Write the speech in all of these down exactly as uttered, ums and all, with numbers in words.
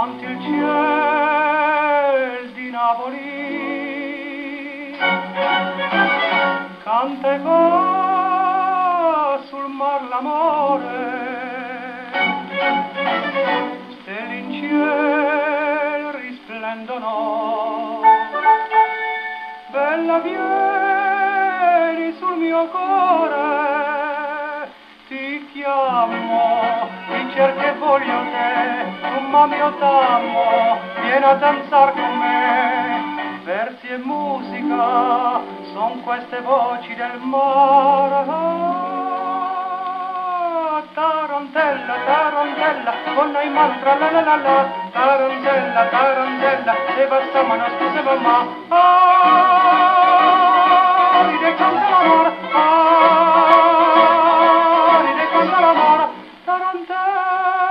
canti il ciel di Napoli, canta e va sul mar l'amore, stelle in ciel risplendono, bella vieni sul mio cuore, ti chiamo, ti cerco e voglio te, tu ma mio t'amo, vieni a danzar con me, versi e musica, son queste voci del mare. Tarantella, tarantella, con noi mano tra la la la la, tarantella, tarantella, se basta ma non scusa mamma, ah, ride canta l'amore, ah, ride canta l'amore, tarantella.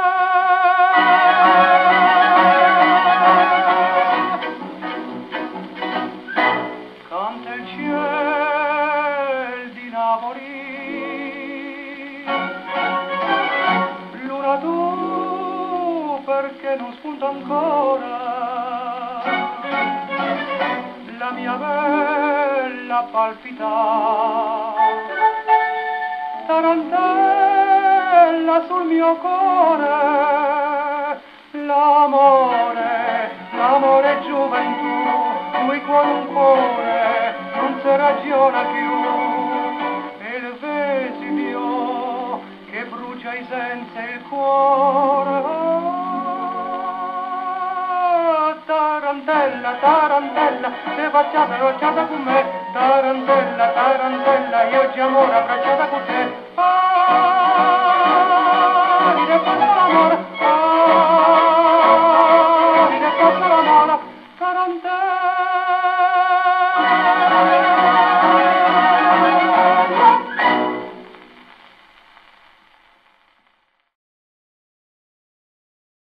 Canta il ciel di Napoli, luna tu perché non spunta ancora la mia bella palpita, tarantella sul mio cuore, l'amore, l'amore è gioventù, cui cuore un cuore non si ragiona più, e il vesidio che brucia i sensi e il cuore. Tarantella, tarantella, se facciata rocciata con me, tarantella, tarantella, io ci amore abbracciata con te. Ah, ride passa l'amore, ah, ride passa l'amore, tarantella.